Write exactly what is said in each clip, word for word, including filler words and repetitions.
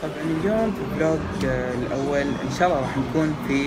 طبعا اليوم في الفلوج الاول ان شاء الله راح نكون في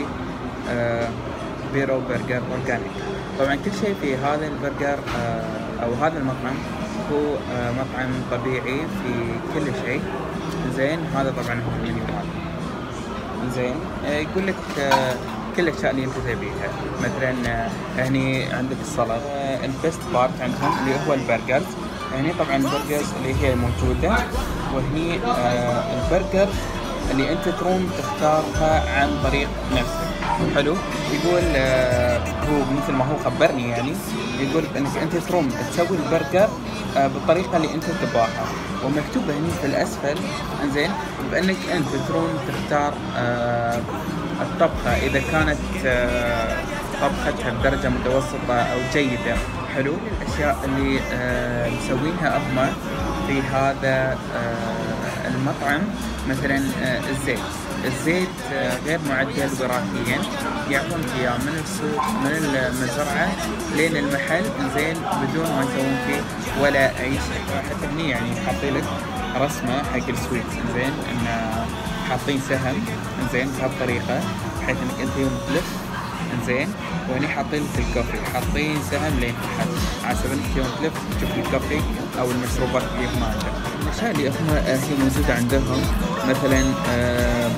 بيرو برجر اورجانيك. طبعا كل شيء في هذا البرجر او هذا المطعم هو مطعم طبيعي في كل شيء. زين هذا طبعا هو المنيو ماله. زين يقول لك كل الاشياء اللي انت تبيها. مثلا هني عندك السلطه، البيست بارت عندهم اللي هو البرجرز. هني طبعا البرجرز اللي هي موجوده، وهني آه البرجر اللي انت تروم تختارها عن طريق نفسك. حلو. يقول آه هو مثل ما هو خبرني، يعني يقول انك انت تروم تسوي البرجر آه بالطريقه اللي انت تباها، ومكتوبه هني في الاسفل انزين بانك انت تروم تختار آه الطبخه اذا كانت آه طبختها بدرجه متوسطه او جيده. حلو. الاشياء اللي آه مسوينها هم في هذا آه المطعم مثلا آه الزيت الزيت آه غير معدل وراثيا، يعطونك اياه من السوق من المزرعه لين المحل زين بدون ما يسوون فيه ولا اي شيء. حتى هني يعني حاطين لك رسمه حق السويت زين انه حاطين سهم زين بهالطريقه بحيث انك انت يوم تلف زين. وهني حاطين لك الكوفي، حاطين سهم لين تحت عشان انك يوم تلف تشوف الكوفي او المشروبات اللي هم عندهم. الاشياء اللي هم هي موجوده عندهم مثلا آه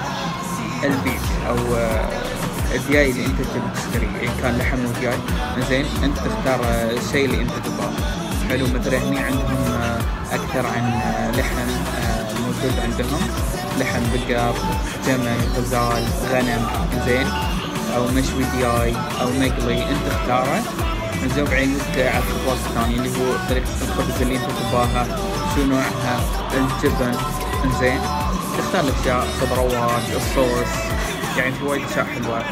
البيف او آه الدياي اللي انت تبي تشتريه، ان كان لحم ودياي زين انت تختار آه الشيء اللي انت تبغاه. حلو. مثلا هني عندهم آه اكثر عن آه لحم آه موجود عندهم، لحم بقر، جمل، غزال، غنم زين، او مشوي دياي او مقلي انت تختاره. زين بعدين على الخبز الثاني اللي هو طريقة الخبز اللي انت تباها، شو نوعها، الجبن زين تختار الاشياء، خضروات، الصوص، يعني في وايد اشياء حلوة.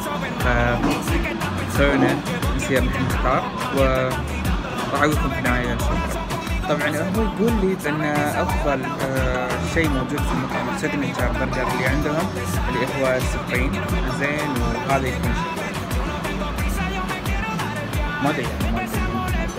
فسوينا نصير نحن نختار وراح اقول لكم في النهاية الشكر. طبعا هو يقول لي بان افضل آه شيء موجود في المطعم السيجنتشر برجر اللي عندهم اللي هو السبريم زين، وهذا يكون ما ادري يعني ما ادري.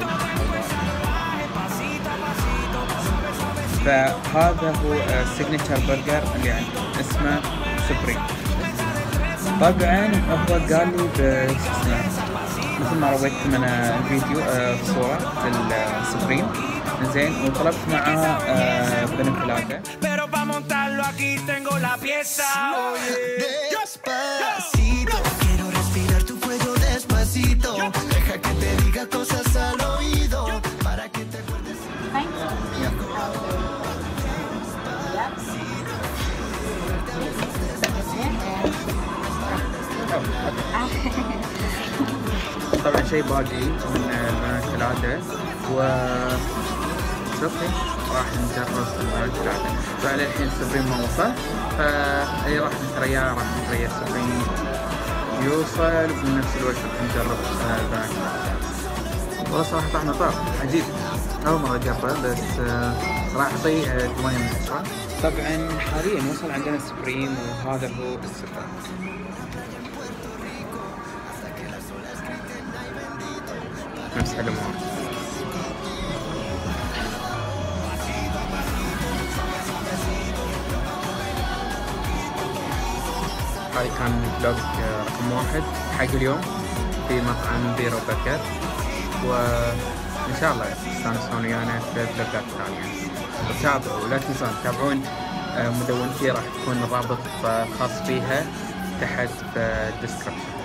فهذا هو السيجنتشر برجر اللي عنده اسمه سبريم. طبعا هو قال لي بش اسمه مثل ما رويتكم انا الفيديو آه صورة السبريم زين، وطلبت معاه آه بنفلاته. طبعا شيء باقي من البنفلاته و شوفي راح نجرب البنفلاته. فعلى الحين السبريم ما وصل، فاي راح نترياه راح نتريا السبريم يوصل، وفي نفس الوقت راح نجرب البنفلاته. والله صراحة طعمه طعم عجيب، أول مرة أجربه، بس راح أعطيه ثمانية من عشرة. طبعا حاليا وصل عندنا السبريم وهذا هو السبريم. نفس حلو مرة. هذا كان فلوج رقم واحد حق اليوم في مطعم بيرو برجر، وإن شاء الله تستانسون ويانا في فلوجات ثانية. وتابعوا لا تنسون تتابعون مدونتي، راح تكون الرابط خاص فيها تحت في الديسكربشن.